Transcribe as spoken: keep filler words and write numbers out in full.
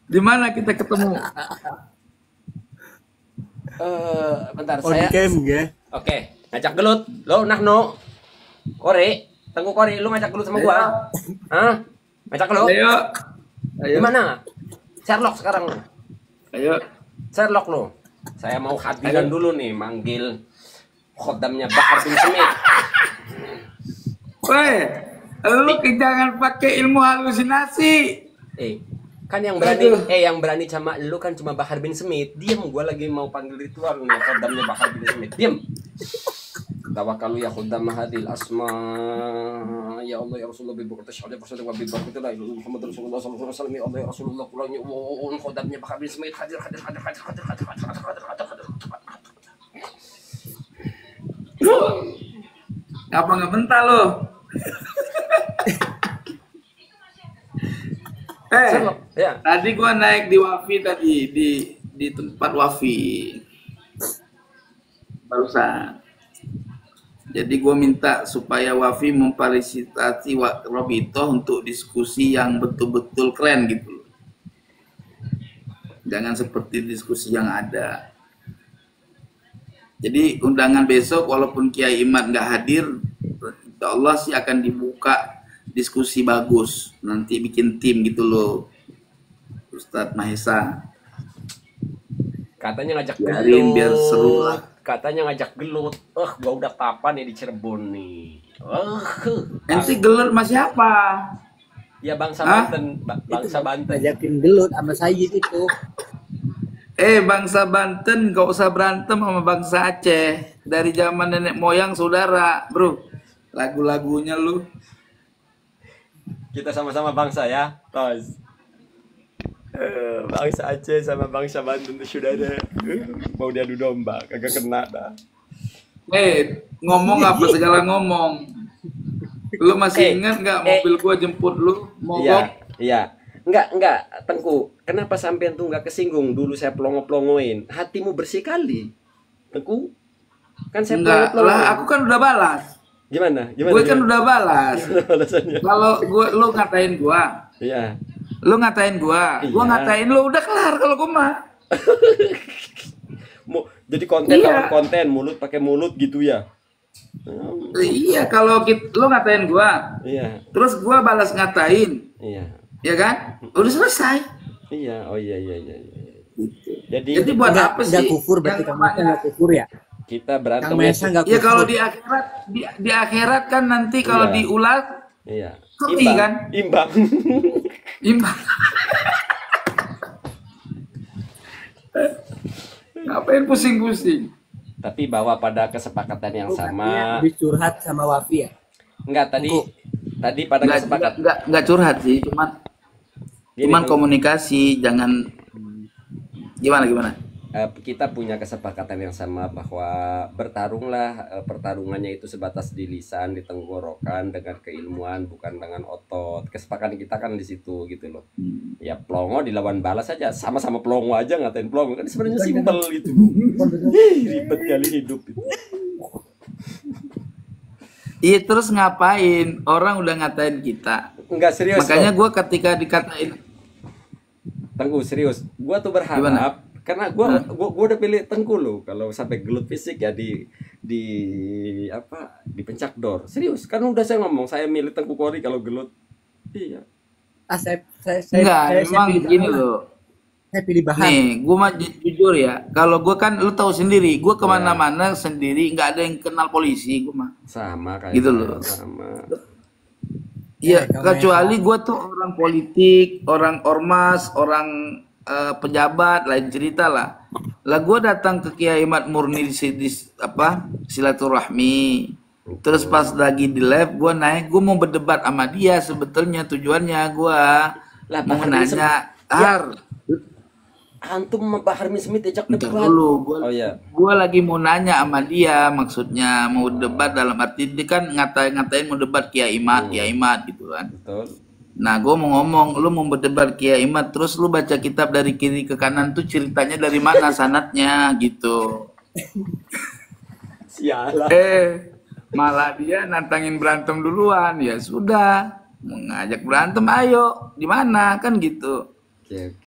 Di mana kita ketemu? Eh, bentar On saya. cam ya. Oke, ngajak gelut. Lo nak no. Kori, tengku Kori, lu ngajak gelut sama gua. Hah? Ngajak gelut? Ayo. Ayo. Gimana? Sherlock sekarang. Ayo. Sherlock lo. Saya mau hadiran dulu nih, manggil khodamnya Bahar bin Smith. Woi, lu jangan pakai ilmu halusinasi. Eh, kan yang berani, Aduh. eh yang berani sama lu kan cuma Bahar bin Smith. Diam, gua lagi mau panggil ritual nih, khodamnya Bahar bin Smith. Diam. Tawakkalu ya khodam hadil asma. Ya Allah ya Rasulullah bi barakati syahada fasada wa bi barakati la ilaha Muhammad Rasulullah sallallahu alaihi wasallam. Ya Allah ya Rasulullah kulanya wa khodamnya Bahar bin Smith hadir hadir hadir hadir hadir hadir hadir hadir hadir hadir. Apa nggak bentar lo? Eh, Ya. tadi gua naik di Wafi tadi di di tempat Wafi barusan. Jadi gua minta supaya Wafi memfasilitasi Wa- Robito untuk diskusi yang betul-betul keren gitu loh. Jangan seperti diskusi yang ada. Jadi undangan besok walaupun Kiai Imad nggak hadir, insya Allah sih akan dibuka diskusi bagus. Nanti bikin tim gitu loh, Ustadz Mahesa. Katanya ngajak Biarin gelut. biar seru lah. Katanya ngajak gelut. Eh, gua udah papan nih di Cirebon nih. Eh, Nanti gelut sama siapa? ya bangsa Hah? Banten, ba- bangsa Banten. Ngajakin gelut sama Sayyid itu. Eh bangsa Banten gak usah berantem sama bangsa Aceh. Dari zaman nenek moyang saudara, bro. Lagu-lagunya lu. Kita sama-sama bangsa ya, Tos. Eh, bangsa Aceh sama bangsa Banten itu sudah ada. Eh, mau diadu domba, kagak kena dah. Eh ngomong apa segala ngomong. Lu masih Eh, ingat nggak eh. mobil gua jemput lu mogok? Iya, iya. Enggak, enggak, Tengku. Kenapa sampean tuh enggak kesinggung? Dulu saya pelongo-pelongoin. Hatimu bersih kali. Tengku. Kan saya Enggak pelongo-pelongoin. lah, aku kan udah balas. Gimana? Gimana? Gue kan gimana? udah balas. Alasannya. Kalau gua lu ngatain gua, Iya. lu ngatain gua, gua Iya. ngatain lu udah kelar kalau gua mah. Mau jadi konten Iya. lawan konten, mulut pakai mulut gitu ya. Hmm, Iya, kalau kit- lu ngatain gua, iya, terus gua balas ngatain, iya. ya kan? Udah selesai. Iya, oh iya iya iya. iya. Gitu. Jadi, Jadi buat Nggak- apa nggak sih? kufur berarti Yang Kang Mesa nggak kufur ya? kita berantem Kang Mesa nggak Ya kufur. kalau di akhirat, di, di akhirat kan nanti kalau Iya. diulat Iya. Sepi, Imbang, kan? Imbang. imbang. Ngapain pusing-pusing? Tapi bawa pada kesepakatan yang Oh, sama. katanya habis curhat sama Wafi ya? Enggak tadi Tengku. tadi pada Nggak, kesepakatan. nggak, nggak, nggak curhat sih, cuman Gini, cuman Tengku. komunikasi, jangan gimana gimana. Eh, kita punya kesepakatan yang sama bahwa bertarunglah, eh, pertarungannya itu sebatas di lisan, di tenggorokan dengan keilmuan bukan dengan otot. Kesepakatan kita kan di situ gitu loh. Hmm. Ya pelongo dilawan balas aja, sama-sama pelongo aja ngatain pelongo kan sebenarnya Bukan, simpel gitu. Ih, ribet kali hidup itu. Iya terus ngapain? Orang udah ngatain kita. Enggak serius. Makanya loh. gue ketika dikatain, Tengku serius. Gua tuh berharap Gimana? karena gua, gua gua udah pilih Tengku loh kalau sampai gelut fisik ya di di apa di pencak dor. Serius, kan udah saya ngomong saya milih Tengku Kori kalau gelut. Iya. Ah, saya, saya, saya, enggak, saya, saya memang pilih gini Bahar. loh. Saya pilih Bahar. Nih, gue mah ju- jujur ya. Kalau gue kan, lu tahu sendiri, gue kemana-mana sendiri, nggak ada yang kenal polisi, gue mah. Sama kayak Gitu saya, loh. sama. Iya, Ya, kamu kecuali gue tuh orang politik, orang ormas, orang eh, pejabat, lain cerita lah. Lah gue datang ke Kiai Mat Murni di, si- di apa silaturahmi. Terus pas lagi di live, gue naik, gue mau berdebat sama dia. Sebetulnya tujuannya gue Lah, mau Bahar bin Smith- nanya, Ar, Antum sama Bahar bin Smith ajak bentar debat. dulu, gue Oh iya. gue lagi mau nanya sama dia, maksudnya mau debat dalam arti dia kan ngatain-ngatain mau debat Kiai Mat, Kiai Mat gitu kan. Betul. Nah, gue mau ngomong, lu mau berdebat Kiai Imad, terus lu baca kitab dari kiri ke kanan tuh ceritanya dari mana sanatnya gitu. Sialah. Eh, malah dia nantangin berantem duluan, ya sudah, mengajak berantem, ayo, di mana kan gitu. Oke,